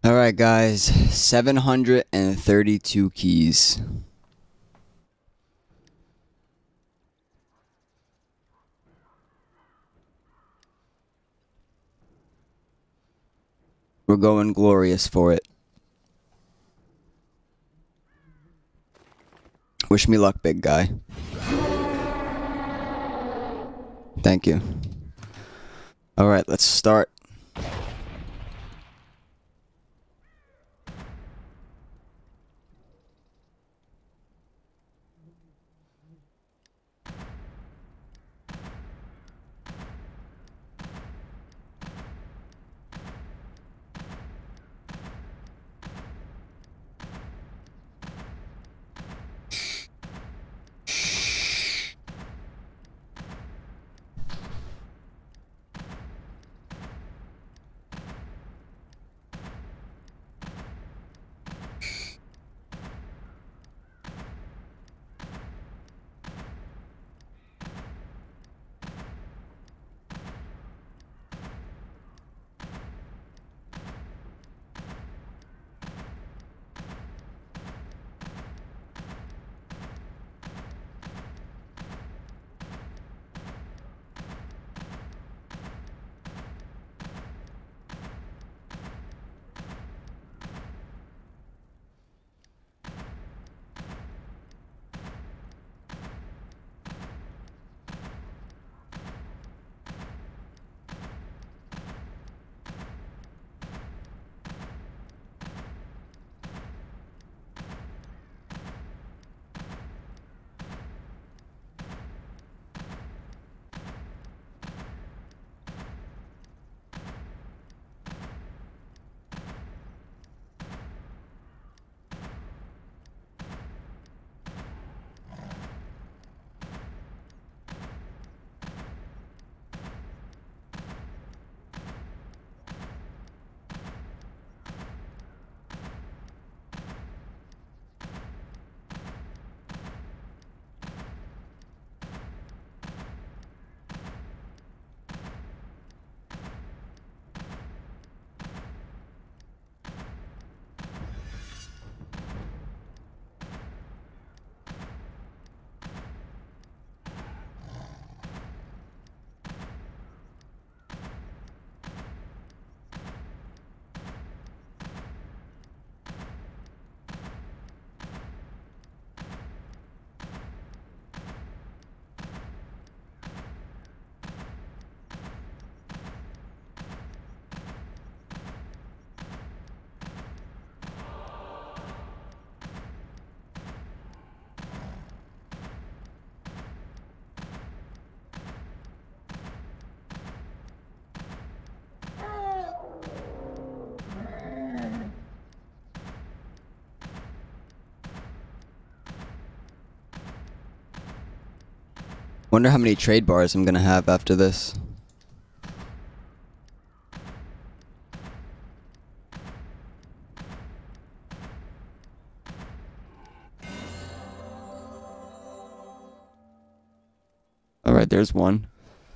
Alright, guys. 732 keys. We're going glorious for it. Wish me luck, big guy. Thank you. Alright, let's start. Wonder how many trade bars I'm gonna have after this. Alright, there's one.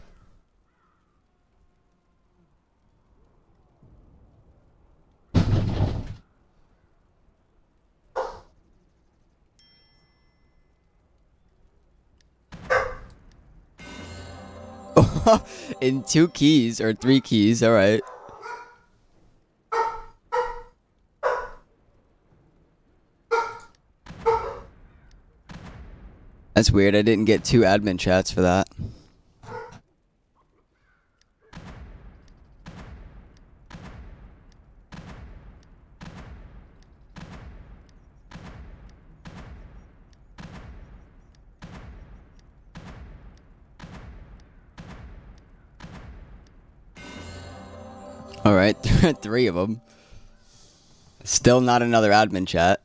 In 2 keys, or 3 keys, alright. That's weird, I didn't get 2 admin chats for that. Alright, 3 of them. Still not another admin chat.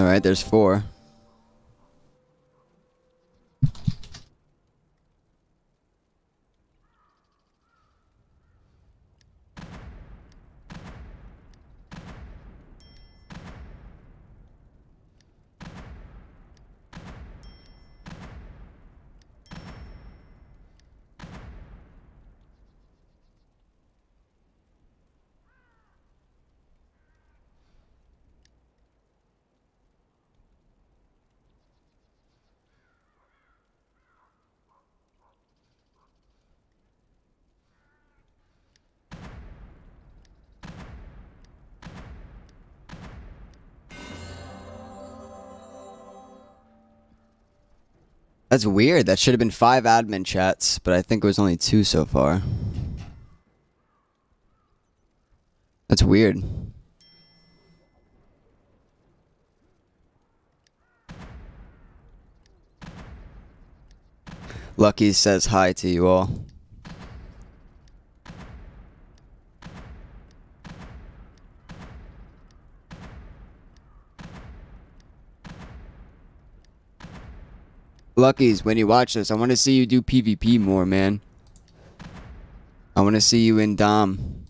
Alright, there's 4. That's weird. That should have been 5 admin chats, but I think it was only 2 so far. That's weird. Lucky says hi to you all. Luckies, when you watch this, I want to see you do PvP more, man. I want to see you in Dom.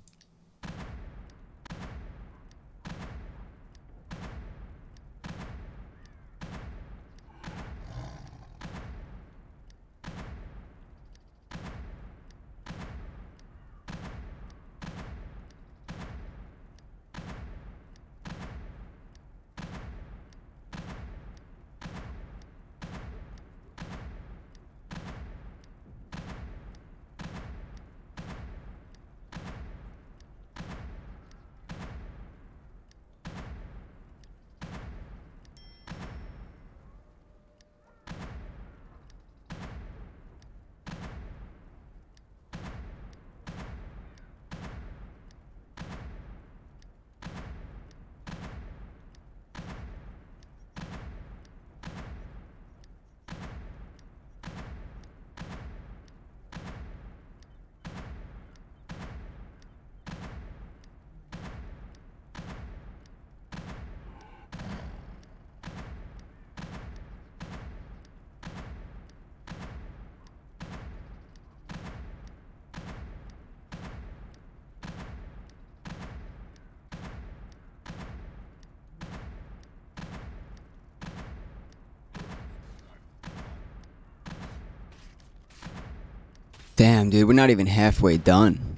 Damn, dude, we're not even halfway done.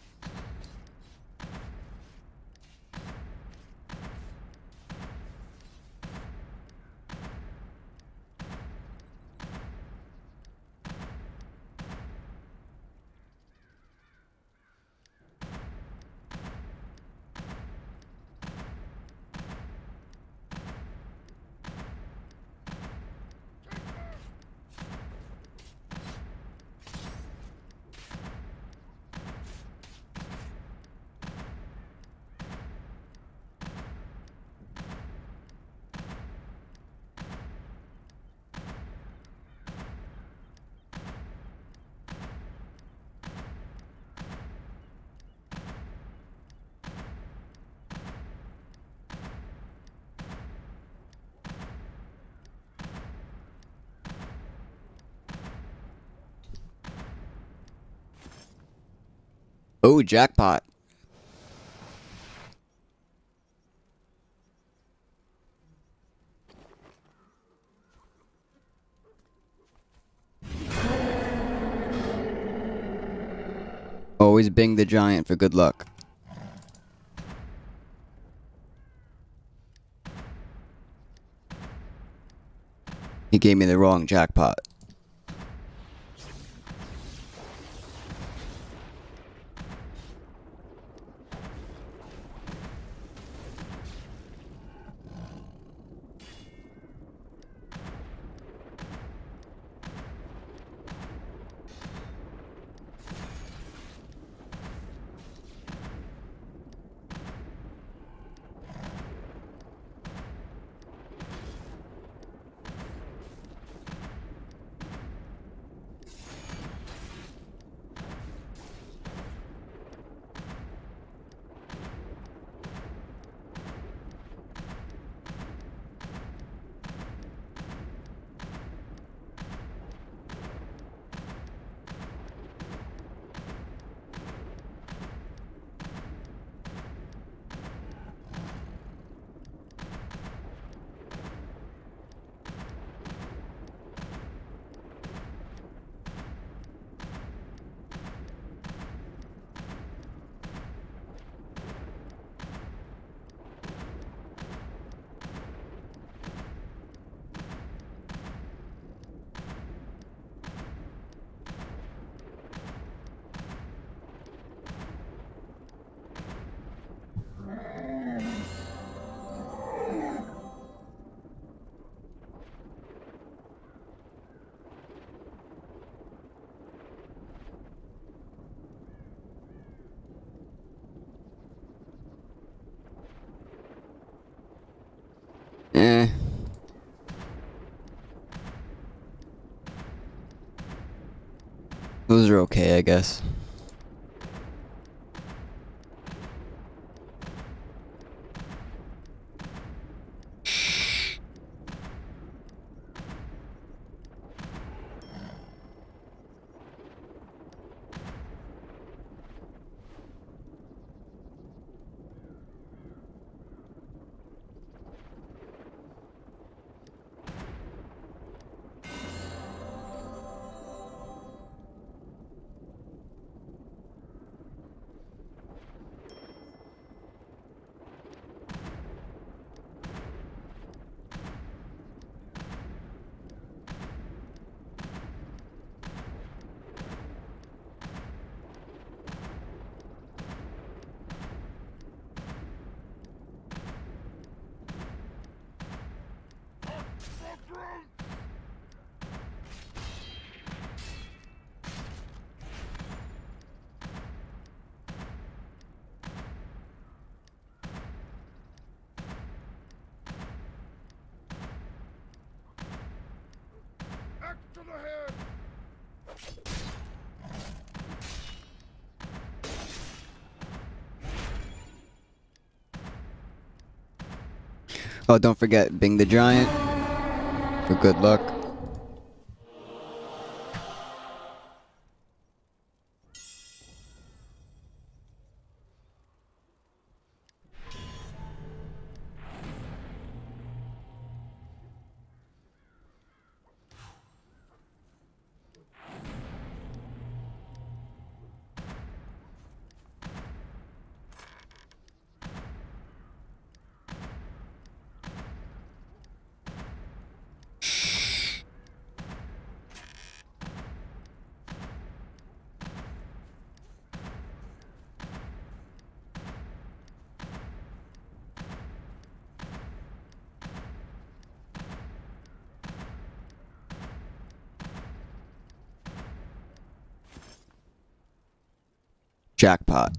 Oh, jackpot. Always bing the giant for good luck. He gave me the wrong jackpot. Those are okay, I guess. Oh, don't forget Bing the Giant for good luck. Jackpot.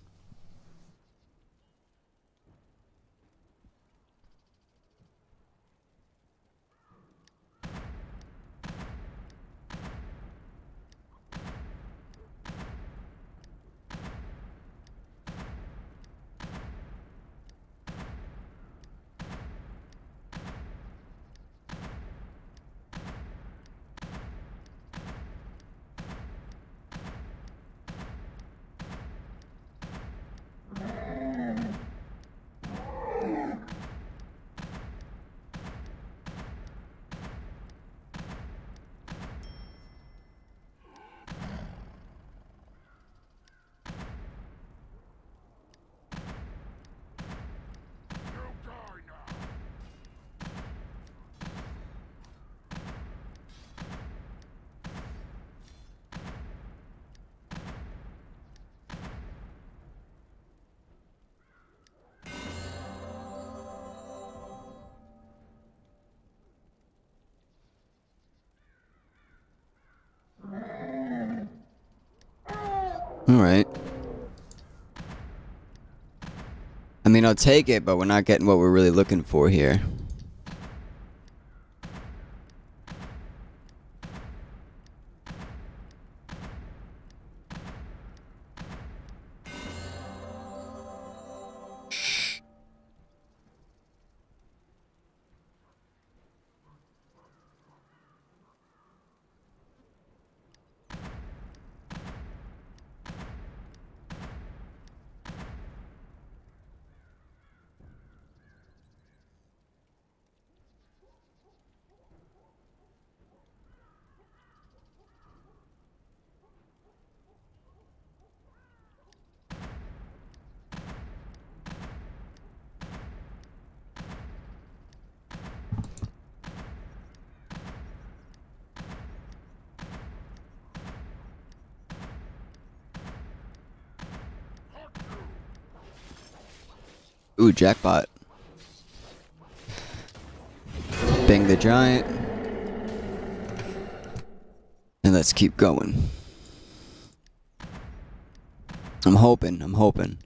Alright. I mean, I'll take it, but we're not getting what we're really looking for here. Ooh, jackpot. Bing the Giant. And let's keep going. I'm hoping.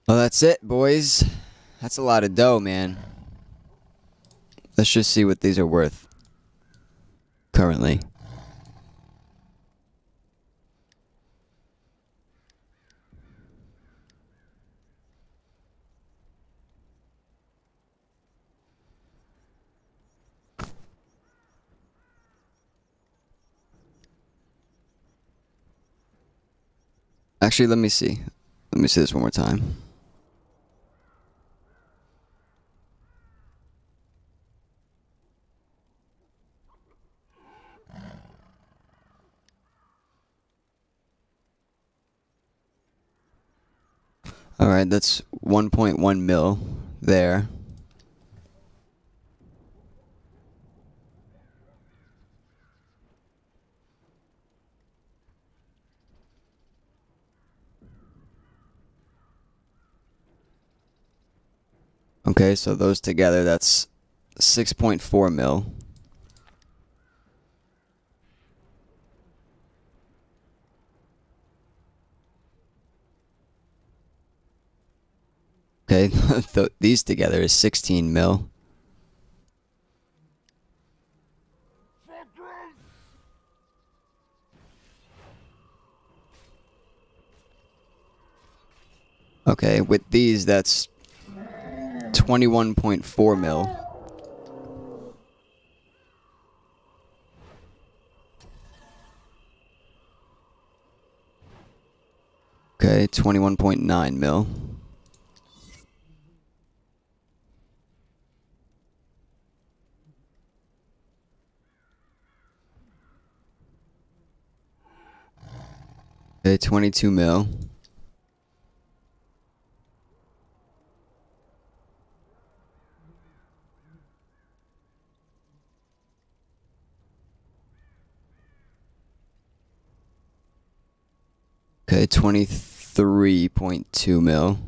Well, that's it, boys. That's a lot of dough, man. Let's just see what these are worth currently. Actually, let me see. Let me see this one more time. Alright, that's 1.1 mil there. Okay, so those together, that's 6.4 mil. Okay, these together is 16 mil. Okay, with these, that's 21.4 mil. Okay, 21.9 mil. Okay, 22 mil. Okay, 23.2 mil.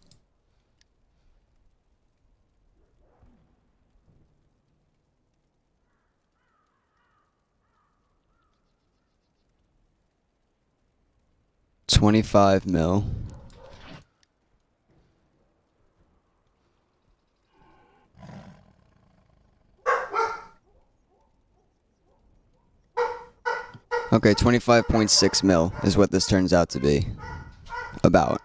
$25 mil. Okay, 25.6 mil is what this turns out to be. About.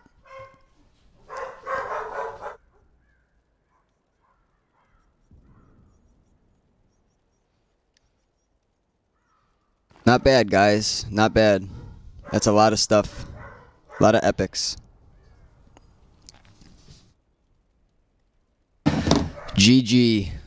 Not bad, guys. Not bad. That's a lot of stuff. A lot of epics. GG.